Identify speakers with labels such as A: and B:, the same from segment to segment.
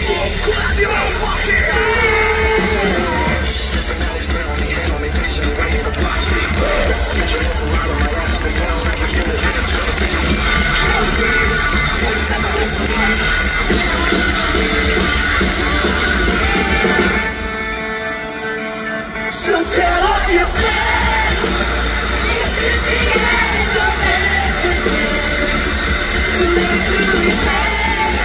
A: So tell all your friends, this is the end of everything. Too late to repent.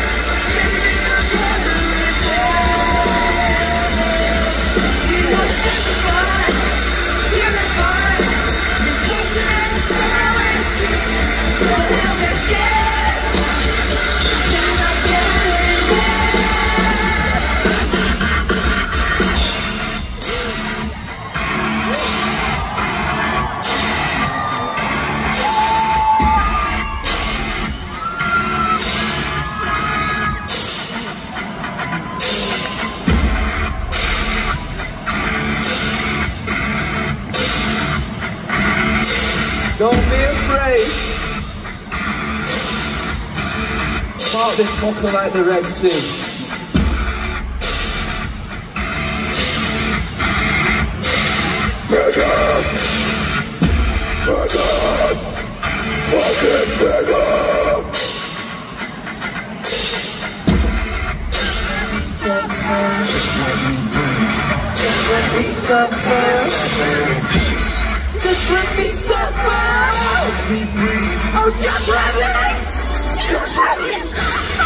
A: You know it's fun, you're the fun. The kitchen and the smell and see. Don't have their shit. You're not getting there.
B: Don't be afraid. Mark this fucker like the Red Sea.
C: Back up! Back up! Fucking back up! Just let me breathe.
A: Let me suffer.
C: Peace.
A: Just let me suffer.
C: Let me breathe.
A: Oh, just let me.
C: Just let me.